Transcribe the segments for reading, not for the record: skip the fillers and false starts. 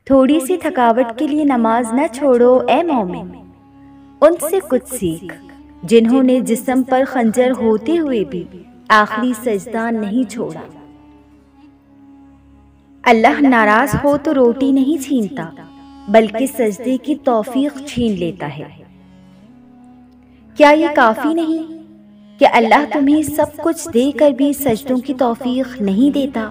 تھوڑی سی تھکاوٹ کے لیے نماز نہ چھوڑو اے مومن، ان سے کچھ سیکھ جنہوں نے جسم پر خنجر ہوتے ہوئے بھی آخری سجدہ نہیں چھوڑا۔ اللہ ناراض ہو تو روٹی نہیں چھینتا بلکہ سجدے کی توفیق چھین لیتا ہے۔ کیا یہ کافی نہیں کہ اللہ تمہیں سب کچھ دے کر بھی سجدوں کی توفیق نہیں دیتا؟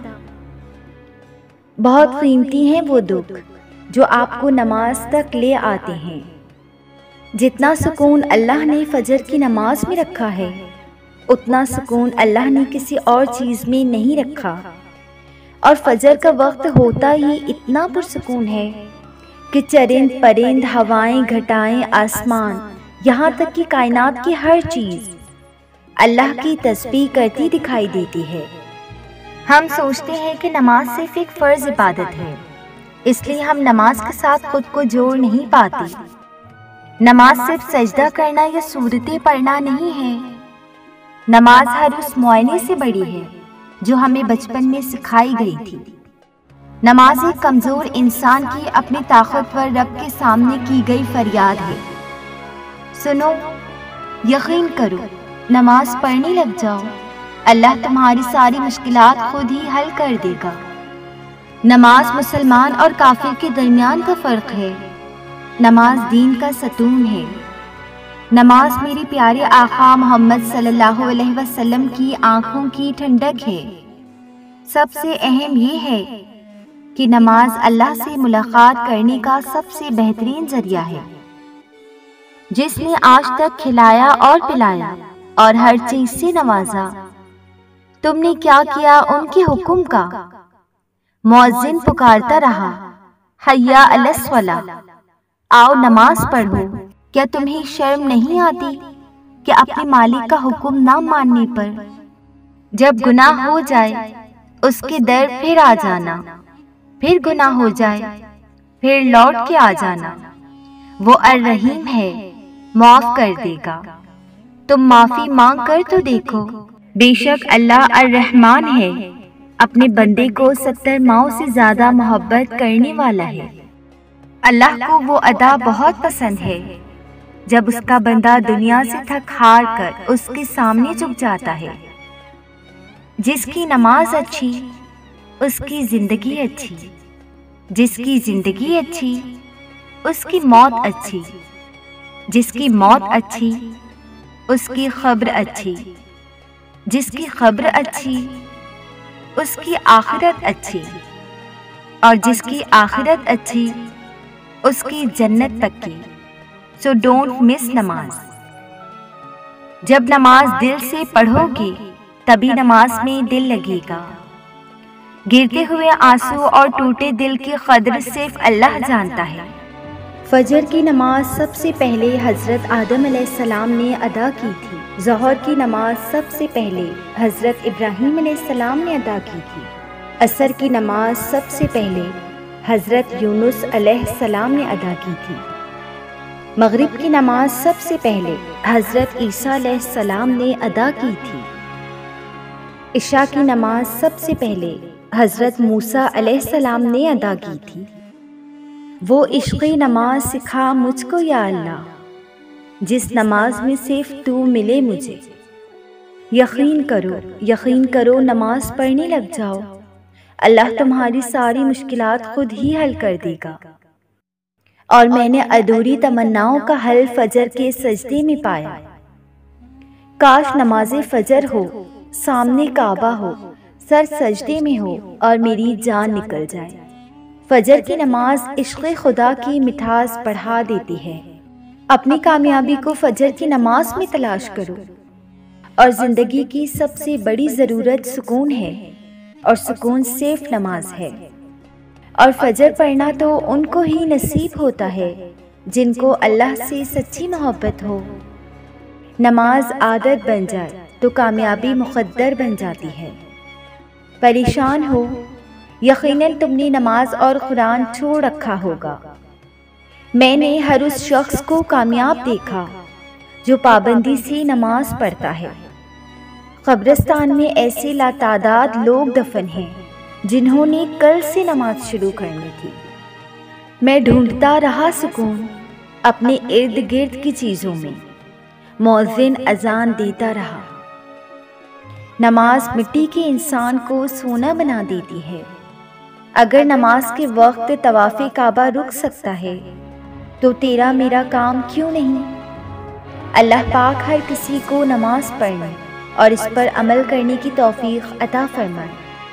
بہت قیمتی ہیں وہ دکھ جو آپ کو نماز تک لے آتے ہیں۔ جتنا سکون اللہ نے فجر کی نماز میں رکھا ہے، اتنا سکون اللہ نے کسی اور چیز میں نہیں رکھا، اور فجر کا وقت ہوتا ہی اتنا پرسکون ہے کہ چرند پرند، ہوائیں، گھٹائیں، آسمان، یہاں تک کہ کائنات کی ہر چیز اللہ کی تسبیح کرتی دکھائی دیتی ہے۔ ہم سوچتے ہیں کہ نماز صرف ایک فرض عبادت ہے، اس لیے ہم نماز کے ساتھ خود کو جوڑ نہیں پاتے۔ نماز صرف سجدہ کرنا یا سورتیں پڑھنا نہیں ہے، نماز ہر اس معائنے سے بڑی ہے جو ہمیں بچپن میں سکھائی گئی تھی۔ نماز ایک کمزور انسان کی اپنے طاقتور رب کے سامنے کی گئی فریاد ہے۔ سنو، یقین کرو، نماز پڑھنے لگ جاؤ، اللہ تمہاری ساری مشکلات خود ہی حل کر دے گا۔ نماز مسلمان اور کافر کے درمیان کا فرق ہے، نماز دین کا ستون ہے۔ نماز میرے پیارے آقا محمد صلی اللہ علیہ وسلم کی آنکھوں کی ٹھنڈک ہے۔ سب سے اہم یہ ہے کہ نماز اللہ سے ملاقات کرنے کا سب سے بہترین ذریعہ ہے۔ جس نے آج تک کھلایا اور پلایا اور ہر چیز سے نوازا، تم نے کیا کیا ان کے حکم کا؟ مؤذن پکارتا رہا، حیا علی الصلاۃ، آؤ نماز پڑھو۔ کیا تمہیں شرم نہیں آتی کہ اپنے مالک کا حکم نہ ماننے پر جب گناہ ہو جائے اس کے در پھر آ جانا، پھر گناہ ہو جائے پھر لوٹ کے آ جانا؟ وہ الرحیم ہے، معاف کر دے گا۔ تم معافی مانگ کر تو دیکھو، بے شک اللہ الرحمن ہے، اپنے بندے کو 70 ماؤں سے زیادہ محبت کرنے والا ہے۔ اللہ کو وہ ادا بہت پسند ہے جب اس کا بندہ دنیا سے تھک ہار کر اس کے سامنے جھک جاتا ہے۔ جس کی نماز اچھی اس کی زندگی اچھی، جس کی زندگی اچھی اس کی موت اچھی، جس کی موت اچھی اس کی قبر اچھی، جس کی قبر اچھی اس کی آخرت اچھی، اور جس کی آخرت اچھی اس کی جنت پکی۔ سو ڈونٹ مس نماز۔ جب نماز دل سے پڑھو گے تبھی نماز میں دل لگے گا۔ گرتے ہوئے آنسو اور ٹوٹے دل کی قدر صرف اللہ جانتا ہے۔ فجر کی نماز سب سے پہلے حضرت آدم علیہ السلام نے ادا کی تھی۔ ظہر کی نماز سب سے پہلے حضرت ابراہیم علیہ السلام نے ادا کی تھی۔ عصر کی نماز سب سے پہلے حضرت یونس علیہ السلام نے ادا کی تھی۔ مغرب کی نماز سب سے پہلے حضرت عیسیٰ علیہ السلام نے ادا کی تھی۔ عشاء کی نماز سب سے پہلے حضرت موسیٰ علیہ السلام نے ادا کی تھی۔ وہ عشقی نماز سکھا مجھ کو یا اللہ، جس نماز میں صرف تو ملے مجھے۔ یقین کرو نماز پڑھنے لگ جاؤ، اللہ تمہاری ساری مشکلات خود ہی حل کر دے گا۔ اور میں نے ادھوری تمناؤں کا حل فجر کے سجدے میں پایا۔ کاش نماز فجر ہو، سامنے کعبہ ہو، سر سجدے میں ہو اور میری جان نکل جائے۔ فجر کی نماز عشق خدا کی مٹھاس بڑھا دیتی ہے۔ اپنی کامیابی کو فجر کی نماز میں تلاش کرو، اور زندگی کی سب سے بڑی ضرورت سکون ہے، اور سکون صرف نماز ہے۔ اور فجر پڑھنا تو ان کو ہی نصیب ہوتا ہے جن کو اللہ سے سچی محبت ہو۔ نماز عادت بن جائے تو کامیابی مقدر بن جاتی ہے۔ پریشان ہو، یقیناً تم نے نماز اور قرآن چھوڑ رکھا ہوگا۔ میں نے ہر اس شخص کو کامیاب دیکھا جو پابندی سے نماز پڑھتا ہے۔ قبرستان میں ایسے لاتعداد لوگ دفن ہیں جنہوں نے کل سے نماز شروع کرنی تھی، میں ڈھونڈتا رہا سکون اپنے ارد گرد کی چیزوں میں، مؤذن اذان دیتا رہا۔ نماز مٹی کے انسان کو سونا بنا دیتی ہے۔ اگر نماز کے وقت طواف کعبہ رک سکتا ہے تو تیرا میرا کام کیوں نہیں؟ اللہ پاک ہر کسی کو نماز پڑھنے اور اس پر عمل کرنے کی توفیق عطا فرمائے۔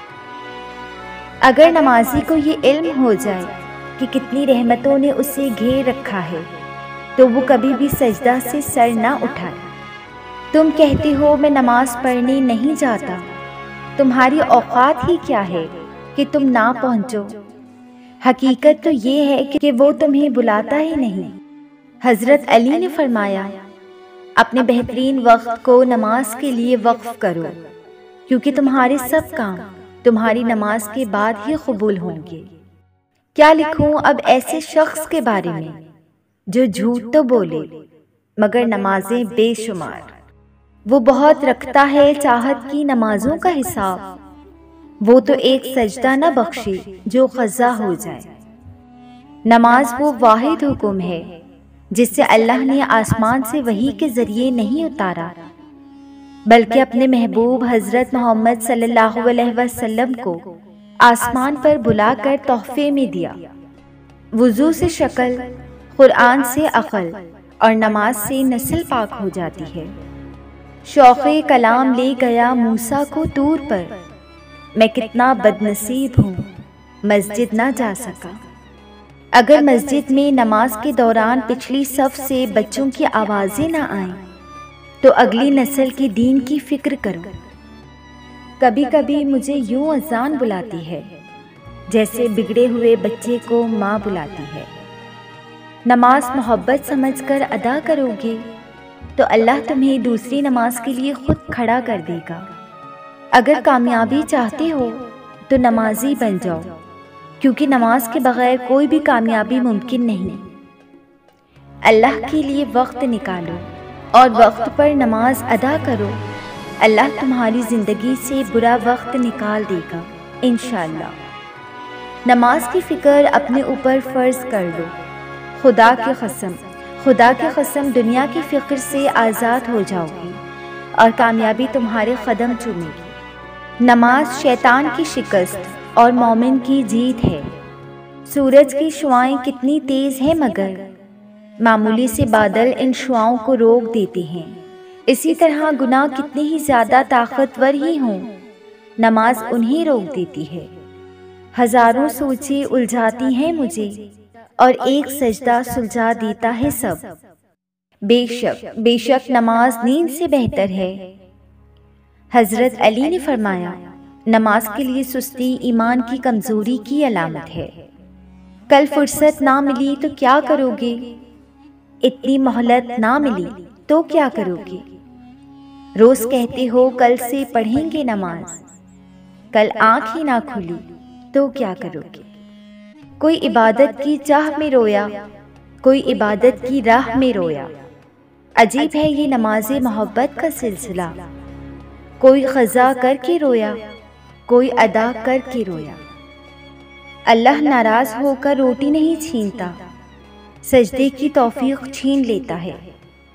اگر نمازی کو یہ علم ہو جائے کہ کتنی رحمتوں نے اسے گھیر رکھا ہے تو وہ کبھی بھی سجدہ سے سر نہ اٹھائے۔ تم کہتے ہو میں نماز پڑھنے نہیں جاتا، تمہاری اوقات ہی کیا ہے کہ تم نہ پہنچو؟ حقیقت تو یہ ہے کہ وہ تمہیں بلاتا ہی نہیں۔ حضرت علی نے فرمایا، اپنے بہترین وقت کو نماز کے لیے وقف کرو، کیونکہ تمہارے سب کام تمہاری نماز کے بعد ہی قبول ہوں گے۔ کیا لکھوں اب ایسے شخص کے بارے میں جو جھوٹ تو بولے مگر نمازیں بے شمار؟ وہ بہت رکھتا ہے چاہت کی نمازوں کا حساب، وہ تو ایک سجدہ نہ بخشے جو قضا ہو جائے۔ نماز وہ واحد حکم ہے جس سے اللہ نے آسمان سے وحی کے ذریعے نہیں اتارا، بلکہ اپنے محبوب حضرت محمد صلی اللہ علیہ وسلم کو آسمان پر بلا کر تحفے میں دیا۔ وضو سے شکل، قرآن سے عقل اور نماز سے نسل پاک ہو جاتی ہے۔ شوق کلام لے گیا موسیٰ کو طور پر، میں کتنا بد نصیب ہوں مسجد نہ جا سکا۔ اگر مسجد میں نماز کے دوران پچھلی صف سے بچوں کی آوازیں نہ آئیں تو اگلی نسل کے دین کی فکر کرو۔ کبھی کبھی مجھے یوں اذان بلاتی ہے جیسے بگڑے ہوئے بچے کو ماں بلاتی ہے۔ نماز محبت سمجھ کر ادا کرو گے تو اللہ تمہیں دوسری نماز کے لیے خود کھڑا کر دے گا۔ اگر کامیابی چاہتے ہو تو نمازی بن جاؤ، کیونکہ نماز کے بغیر کوئی بھی کامیابی ممکن نہیں۔ اللہ کے لیے وقت نکالو اور وقت پر نماز ادا کرو، اللہ تمہاری زندگی سے برا وقت نکال دے گا انشاءاللہ۔ نماز کی فکر اپنے اوپر فرض کر لو، خدا کی قسم دنیا کی فکر سے آزاد ہو جاؤ گی اور کامیابی تمہارے قدم چومے گی۔ نماز شیطان کی شکست اور مومن کی جیت ہے۔ سورج کی شعاعیں کتنی تیز ہیں مگر معمولی سے بادل ان شعاؤں کو روک دیتے ہیں۔ اسی طرح گناہ کتنی ہی زیادہ طاقتور ہی ہوں، نماز انہیں روک دیتی ہے۔ ہزاروں سوچیں الجھاتی ہیں مجھے اور ایک سجدہ سلجھا دیتا ہے سب۔ بے شک نماز نیند سے بہتر ہے۔ حضرت علی نے فرمایا، نماز کے لیے سستی ایمان کی کمزوری کی علامت ہے۔ کل فرصت نہ ملی تو کیا کرو گے؟ اتنی مہلت نہ ملی تو کیا کرو گے؟ روز کہتے ہو کل سے پڑھیں گے نماز، کل آنکھ ہی نہ کھلی تو کیا کرو گے؟ کوئی عبادت کی چاہ میں رویا، کوئی عبادت کی راہ میں رویا۔ عجیب ہے یہ نماز محبت کا سلسلہ، کوئی قضا کر کے رویا، کوئی ادا کر کے رویا۔ اللہ ناراض ہو کر روٹی نہیں چھینتا، سجدے کی توفیق چھین لیتا ہے۔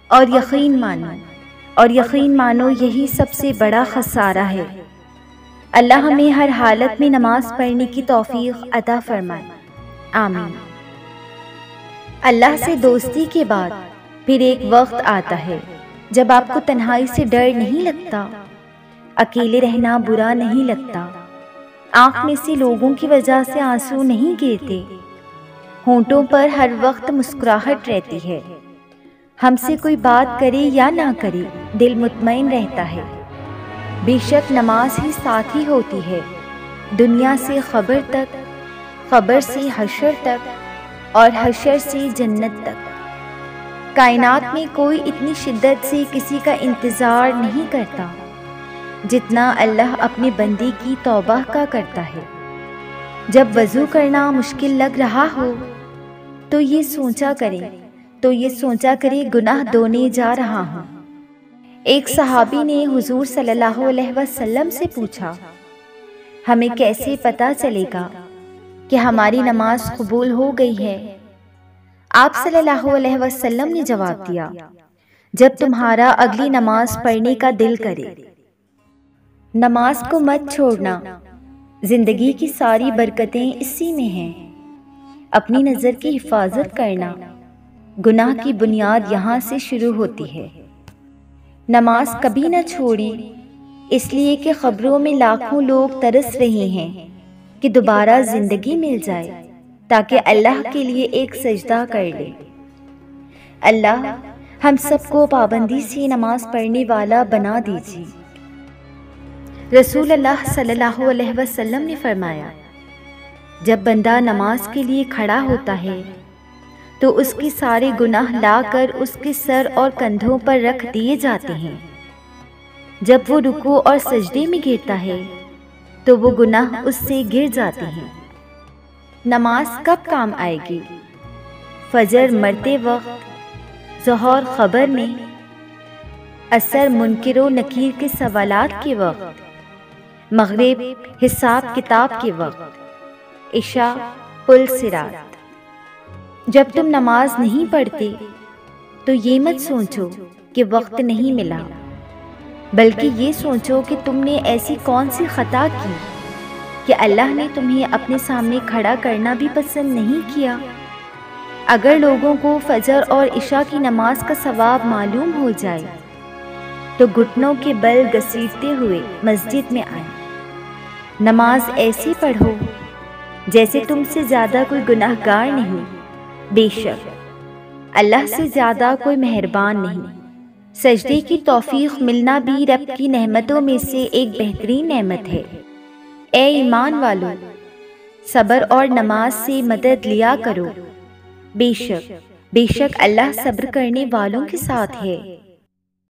اور یقین مانو یہی سب سے بڑا خسارہ ہے۔ اللہ ہمیں ہر حالت میں نماز پڑھنے کی توفیق عطا فرمائے، آمین۔ اللہ سے دوستی کے بعد پھر ایک وقت آتا ہے جب آپ کو تنہائی سے ڈر نہیں لگتا، اکیلے رہنا برا نہیں لگتا، آنکھ میں سے لوگوں کی وجہ سے آنسو نہیں گرتے، ہونٹوں پر ہر وقت مسکراہٹ رہتی ہے، ہم سے کوئی بات کرے یا نہ کرے دل مطمئن رہتا ہے۔ بے شک نماز ہی ساتھی ہوتی ہے، دنیا سے خبر تک، خبر سے حشر تک اور حشر سے جنت تک۔ کائنات میں کوئی اتنی شدت سے کسی کا انتظار نہیں کرتا جتنا اللہ اپنے بندے کی توبہ کا کرتا ہے۔ جب وضو کرنا مشکل لگ رہا ہو تو یہ سوچا کرے گناہ دھونے جا رہا ہوں۔ ایک صحابی نے حضور صلی اللہ علیہ وسلم سے پوچھا، ہمیں کیسے پتہ چلے گا کہ ہماری نماز قبول ہو گئی ہے؟ آپ صلی اللہ علیہ وسلم نے جواب دیا، جب تمہارا اگلی نماز پڑھنے کا دل کرے۔ نماز کو مت چھوڑنا، زندگی کی ساری برکتیں اسی میں ہیں۔ اپنی نظر کی حفاظت کرنا، گناہ کی بنیاد یہاں سے شروع ہوتی ہے۔ نماز کبھی نہ چھوڑی، اس لیے کہ قبروں میں لاکھوں لوگ ترس رہے ہیں کہ دوبارہ زندگی مل جائے تاکہ اللہ کے لیے ایک سجدہ کر لے۔ اللہ ہم سب کو پابندی سے نماز پڑھنے والا بنا دیجیے۔ رسول اللہ صلی اللہ علیہ وسلم نے فرمایا، جب بندہ نماز کے لیے کھڑا ہوتا ہے تو اس کے سارے گناہ لا کر اس کے سر اور کندھوں پر رکھ دیے جاتے ہیں۔ جب وہ رکوع اور سجدے میں گرتا ہے تو وہ گناہ اس سے گر جاتے ہیں۔ نماز کب کام آئے گی؟ فجر مرتے وقت، ظہر خبر میں، عصر منکر و نکیر کے سوالات کے وقت، مغرب حساب کتاب کے وقت، عشاء پل صراط۔ جب تم نماز نہیں پڑھتے تو یہ مت سوچو کہ وقت نہیں ملا، بلکہ یہ سوچو کہ تم نے ایسی کون سی خطا کی کہ اللہ نے تمہیں اپنے سامنے کھڑا کرنا بھی پسند نہیں کیا۔ اگر لوگوں کو فجر اور عشاء کی نماز کا ثواب معلوم ہو جائے تو گھٹنوں کے بل گھسیٹتے ہوئے مسجد میں آئیں۔ نماز ایسی پڑھو جیسے تم سے زیادہ کوئی گناہ گار نہیں، بے شک اللہ سے زیادہ کوئی مہربان نہیں۔ سجدے کی توفیق ملنا بھی رب کی نعمتوں میں سے ایک بہترین نعمت ہے۔ اے ایمان والو، صبر اور نماز سے مدد لیا کرو، بے شک اللہ صبر کرنے والوں کے ساتھ ہے۔